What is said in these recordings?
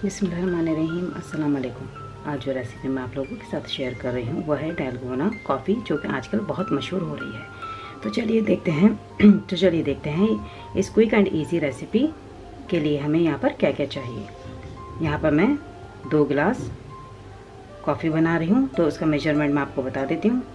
बिस्मिल्लाहिर्रहमानिर्रहीम, अस्सलाम वालेकुम। आज जो रेसिपी मैं आप लोगों के साथ शेयर कर रही हूँ वह है डैलगोना कॉफ़ी, जो कि आजकल बहुत मशहूर हो रही है। तो चलिए देखते हैं इस क्विक एंड इजी रेसिपी के लिए हमें यहाँ पर क्या क्या चाहिए। यहाँ पर मैं 2 गिलास कॉफ़ी बना रही हूँ, तो उसका मेजरमेंट मैं आपको बता देती हूँ।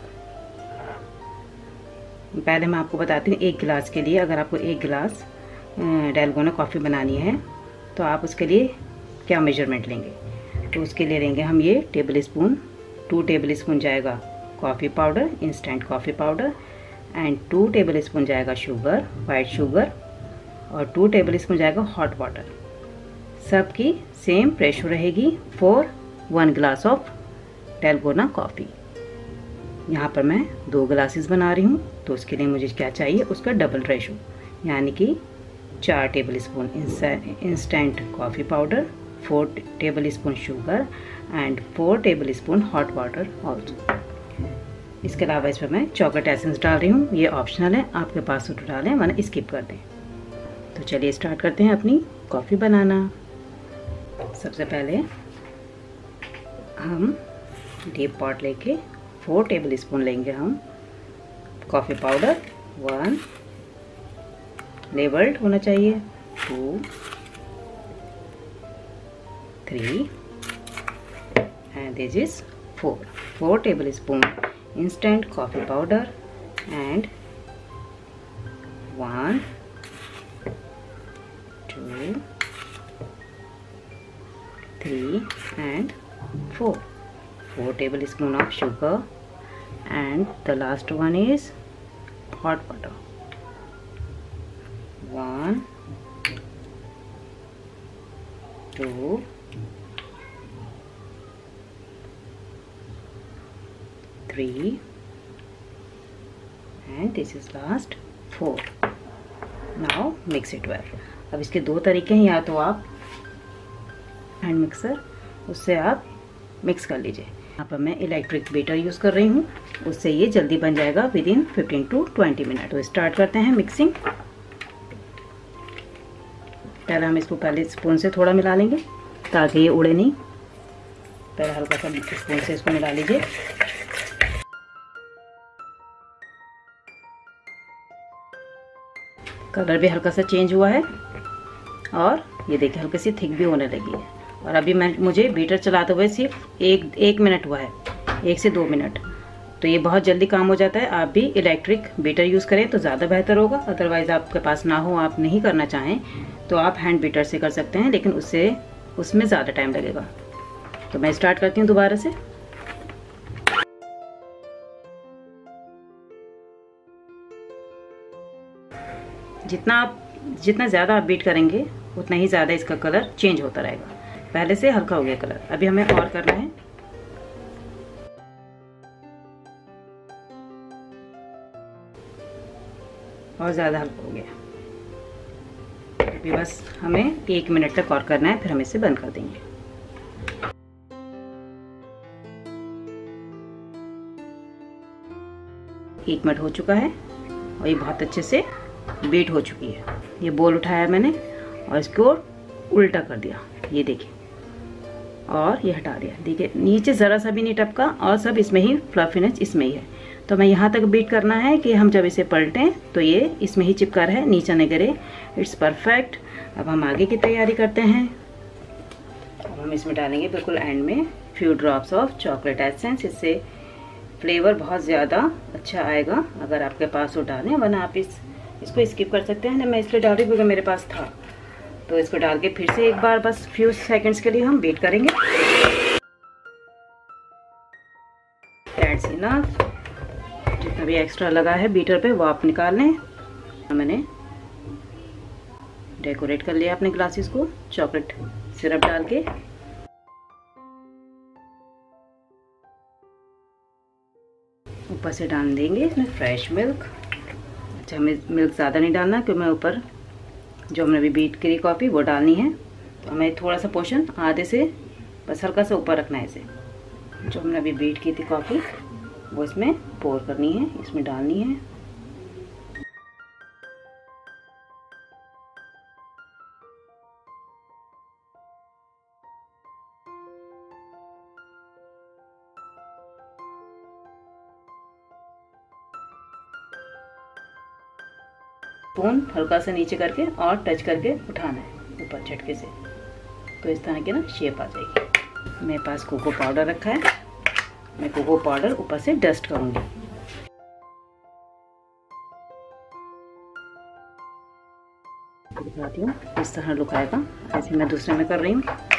पहले मैं आपको बताती हूँ 1 गिलास के लिए, अगर आपको 1 गिलास डैलगोना कॉफ़ी बनानी है तो आप उसके लिए क्या मेजरमेंट लेंगे। तो उसके लिए लेंगे हम ये 2 टेबल स्पून जाएगा coffee powder, instant coffee powder, and 2 tablespoon जाएगा शुगर, वाइट शुगर, और 2 टेबल स्पून जाएगा हॉट वाटर। सबकी सेम रेशो रहेगी फॉर 1 गिलास ऑफ डैलगोना कॉफ़ी। यहाँ पर मैं 2 ग्लासेस बना रही हूँ, तो उसके लिए मुझे क्या चाहिए, उसका डबल रेशो, यानी कि 4 tablespoon instant coffee powder, 4 tablespoon sugar, and 4 tablespoon hot water also. इसके अलावा इसमें मैं चॉकलेट एसेंस डाल रही हूँ, ये ऑप्शनल है, आपके पास तो डालें वरना स्किप कर दें। तो चलिए स्टार्ट करते हैं अपनी कॉफ़ी बनाना। सबसे पहले हम डीप पॉट लेके 4 टेबल स्पून लेंगे हम कॉफ़ी पाउडर, 1 लेवल्ड होना चाहिए, 2, 3 and this is 4 tablespoon instant coffee powder and 1, 2, 3 and 4 tablespoon of sugar, and the last one is hot water, 1, 2, 3 and this is last 4. Now mix it well. अब इसके 2 तरीके हैं, या तो आप हैंड मिक्सर, उससे आप मिक्स कर लीजिए। यहाँ पर मैं इलेक्ट्रिक बीटर यूज़ कर रही हूँ, उससे ये जल्दी बन जाएगा विदिन 15 to 20 मिनट। तो स्टार्ट करते हैं मिक्सिंग। पहले हम इसको स्पून से थोड़ा मिला लेंगे ताकि ये उड़े नहीं। पहले हल्का सा स्पून से इसको मिला लीजिए। कलर भी हल्का सा चेंज हुआ है और ये देखिए हल्की सी थिक भी होने लगी है। और अभी मुझे बीटर चलाते हुए सिर्फ एक मिनट हुआ है, 1 से 2 मिनट। तो ये बहुत जल्दी काम हो जाता है। आप भी इलेक्ट्रिक बीटर यूज़ करें तो ज़्यादा बेहतर होगा। अदरवाइज़ आपके पास ना हो, आप नहीं करना चाहें, तो आप हैंड बीटर से कर सकते हैं, लेकिन उसमें ज़्यादा टाइम लगेगा। तो मैं स्टार्ट करती हूँ दोबारा से। जितना ज़्यादा आप बीट करेंगे उतना ही ज़्यादा इसका कलर चेंज होता रहेगा। पहले से हल्का हो गया कलर, अभी हमें और करना है। और ज़्यादा हल्का हो गया। अभी बस हमें 1 मिनट तक और करना है, फिर हम इसे बंद कर देंगे। एक मिनट हो चुका है और ये बहुत अच्छे से बीट हो चुकी है। ये बोल उठाया मैंने और इसको उल्टा कर दिया, ये देखिए, और ये हटा दिया। देखिए नीचे ज़रा सा भी नहीं टपका और सब इसमें ही फ्लफीनेस इसमें ही है। तो मैं यहाँ तक बीट करना है कि हम जब इसे पलटें तो ये इसमें ही चिपका रहे, नीचे न गिरे। It's perfect. अब हम आगे की तैयारी करते हैं। अब हम इसमें डालेंगे बिल्कुल एंड में few drops of chocolate essence. इससे फ्लेवर बहुत ज़्यादा अच्छा आएगा अगर आपके पास वो डालें, वरना आप इसको स्किप कर सकते हैं। मैं इसलिए डाल रही हूँ क्योंकि मेरे पास था। तो इसको डाल के फिर से एक बार बस फ्यू सेकंड्स के लिए हम बीट करेंगे। That's enough. जितना भी एक्स्ट्रा लगा है बीटर पे वो आप निकाल लें। मैंने डेकोरेट कर लिया अपने ग्लासेस को चॉकलेट सिरप डाल के। ऊपर से डाल देंगे इसमें फ्रेश मिल्क। अच्छा, हमें मिल्क ज़्यादा नहीं डालना क्योंकि मैं ऊपर जो हमने अभी बीट करी कॉफ़ी वो डालनी है। तो हमें थोड़ा सा पोर्शन आधे से बस हल्का सा ऊपर रखना है इसे। जो हमने अभी बीट की थी कॉफ़ी वो इसमें पोर करनी है, इसमें डालनी है। स्पून हल्का सा नीचे करके और टच करके उठाना है ऊपर झटके से, तो इस तरह की ना शेप आ जाएगी। मेरे पास कोको पाउडर रखा है, मैं कोको पाउडर ऊपर से डस्ट करूँगी। दिखाती हूँ इस तरह लुक आएगा, जैसे मैं दूसरे में कर रही हूँ।